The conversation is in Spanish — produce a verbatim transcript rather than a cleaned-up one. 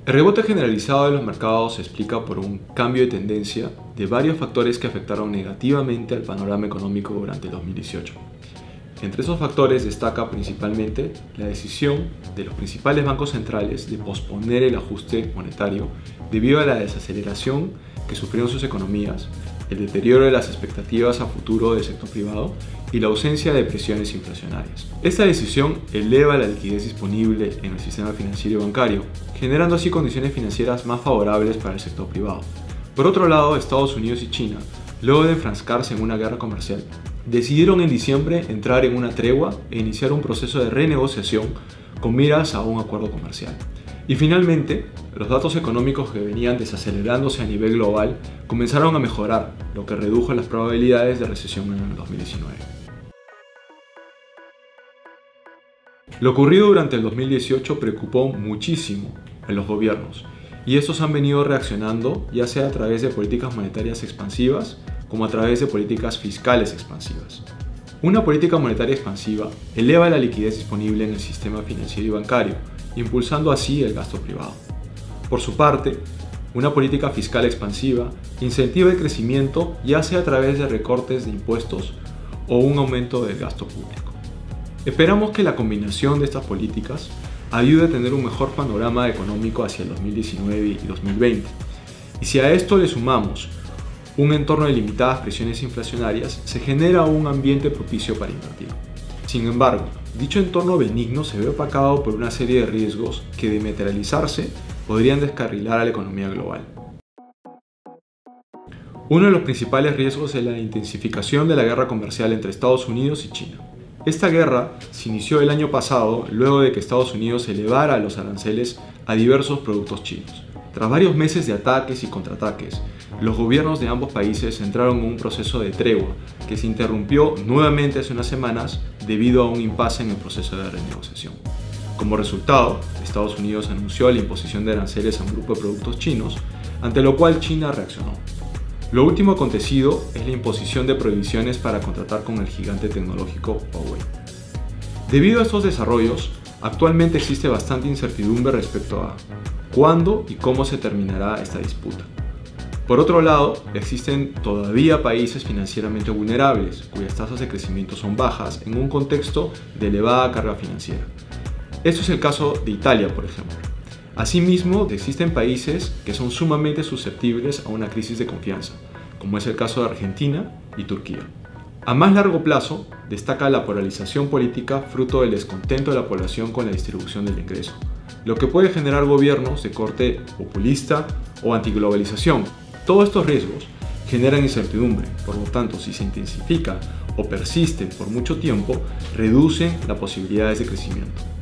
El rebote generalizado de los mercados se explica por un cambio de tendencia de varios factores que afectaron negativamente al panorama económico durante el dos mil dieciocho. Entre esos factores destaca principalmente la decisión de los principales bancos centrales de posponer el ajuste monetario debido a la desaceleración que sufrieron sus economías, el deterioro de las expectativas a futuro del sector privado y la ausencia de presiones inflacionarias. Esta decisión eleva la liquidez disponible en el sistema financiero y bancario, generando así condiciones financieras más favorables para el sector privado. Por otro lado, Estados Unidos y China, luego de enfrascarse en una guerra comercial, decidieron en diciembre entrar en una tregua e iniciar un proceso de renegociación con miras a un acuerdo comercial. Y finalmente, los datos económicos que venían desacelerándose a nivel global comenzaron a mejorar, lo que redujo las probabilidades de recesión en el dos mil diecinueve. Lo ocurrido durante el dos mil dieciocho preocupó muchísimo a los gobiernos, y estos han venido reaccionando ya sea a través de políticas monetarias expansivas como a través de políticas fiscales expansivas. Una política monetaria expansiva eleva la liquidez disponible en el sistema financiero y bancario, impulsando así el gasto privado. Por su parte, una política fiscal expansiva incentiva el crecimiento ya sea a través de recortes de impuestos o un aumento del gasto público. Esperamos que la combinación de estas políticas ayude a tener un mejor panorama económico hacia el dos mil diecinueve y dos mil veinte. Y si a esto le sumamos un entorno de limitadas presiones inflacionarias, se genera un ambiente propicio para invertir. Sin embargo, dicho entorno benigno se ve opacado por una serie de riesgos que, de materializarse, podrían descarrilar a la economía global. Uno de los principales riesgos es la intensificación de la guerra comercial entre Estados Unidos y China. Esta guerra se inició el año pasado luego de que Estados Unidos elevara los aranceles a diversos productos chinos. Tras varios meses de ataques y contraataques, los gobiernos de ambos países entraron en un proceso de tregua que se interrumpió nuevamente hace unas semanas debido a un impasse en el proceso de renegociación. Como resultado, Estados Unidos anunció la imposición de aranceles a un grupo de productos chinos, ante lo cual China reaccionó. Lo último acontecido es la imposición de prohibiciones para contratar con el gigante tecnológico Huawei. Debido a estos desarrollos, actualmente existe bastante incertidumbre respecto a cuándo y cómo se terminará esta disputa. Por otro lado, existen todavía países financieramente vulnerables, cuyas tasas de crecimiento son bajas en un contexto de elevada carga financiera. Esto es el caso de Italia, por ejemplo. Asimismo, existen países que son sumamente susceptibles a una crisis de confianza, como es el caso de Argentina y Turquía. A más largo plazo, destaca la polarización política fruto del descontento de la población con la distribución del ingreso, lo que puede generar gobiernos de corte populista o antiglobalización. Todos estos riesgos generan incertidumbre, por lo tanto, si se intensifica o persisten por mucho tiempo, reducen las posibilidades de crecimiento.